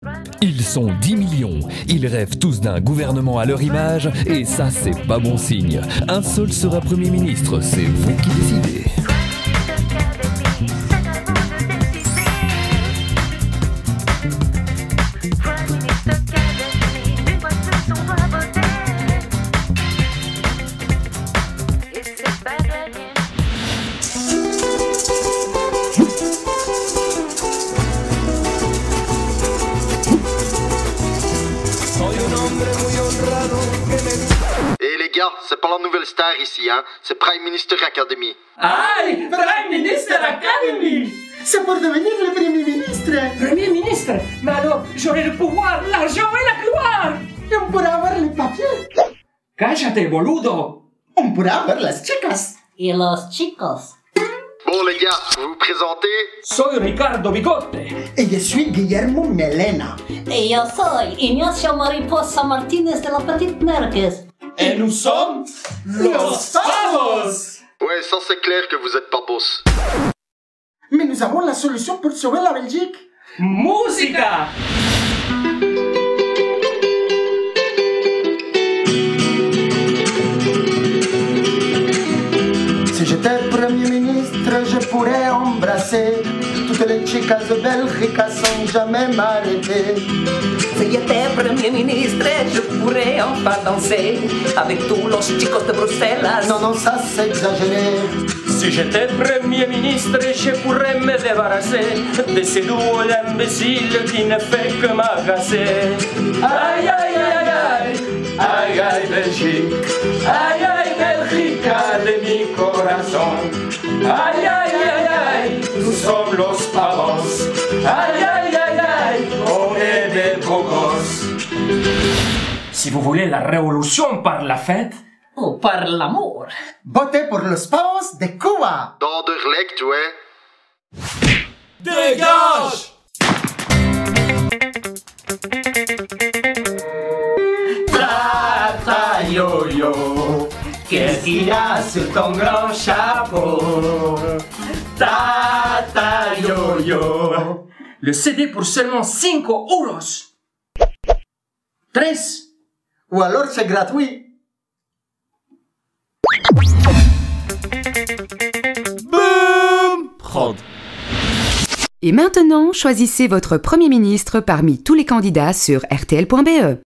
Ils sont 10 millions, ils rêvent tous d'un gouvernement à leur image, et ça c'est pas bon signe. Un seul sera Premier ministre, c'est vous qui décidez. Et les gars, c'est pas la nouvelle star ici, hein. C'est Prime Minister Academy. ¡Ay! ¡Prime Minister Academy! C'est pour devenir le Premier ministre. Premier ministre. Mais alors, j'aurai le pouvoir, l'argent et la gloire. Et on pourra avoir les papiers. ¡Cállate, boludo! On pourra avoir las chicas. Y los chicos. Bon les gars, vous vous présentez? Soy Ricardo Bigote. Et je suis Guillermo Melena. Y yo soy Ignacio Mariposa Martínez de la Petite Merques. Et nous sommes los Pavos. Ouais, ça c'est clair que vous êtes pas boss. Mais nous avons la solution pour sauver la Belgique. Música. Si j'étais Premier ministre, je pourrais embrasser toutes les chicas de Belgique sans jamais m'arrêter. Si j'étais Premier ministre, je pourrais enfin danser avec tous los chicos de Bruxelles. Non, non, ça c'est exagéré. Si j'étais Premier ministre, je pourrais me débarrasser de ce duo d'imbéciles qui ne fait que m'agacer. Aïe, aïe, aïe, aïe, aïe, aïe, Belgique. Aïe, aïe, Belgique de mi corazón. Aïe, aïe, aïe, aïe, nous sommes los Pavos. Aïe, aïe, aïe, aïe, on est des beaux gosses. Si vous voulez la révolution par la fête, O par l'amour. Votez pour los Pavos de Cuba. D'Anderlecht, ouais. dégage! Tata yo-yo, qu'est-ce qu'il y a sur ton grand chapeau? Tata yo-yo. Le CD pour seulement 5 euros. 3. Ou alors c'est gratuit. Et maintenant, choisissez votre Premier ministre parmi tous les candidats sur rtl.be.